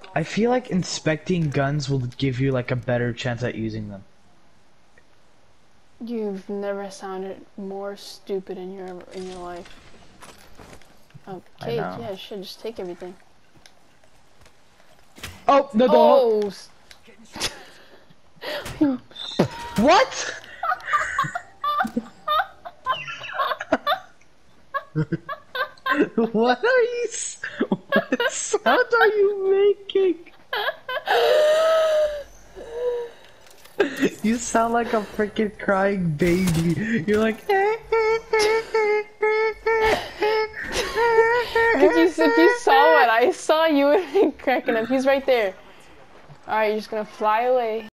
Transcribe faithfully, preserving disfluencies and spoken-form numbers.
I feel like inspecting guns will give you like a better chance at using them. You've never sounded more stupid in your in your life. Okay, yeah, shit, just take everything. Oh no! Oh. What? What are you? What sound are you making? You sound like a freaking crying baby. You're like. If you, if you saw what I saw, you would be cracking up. He's right there. Alright, you're just gonna fly away.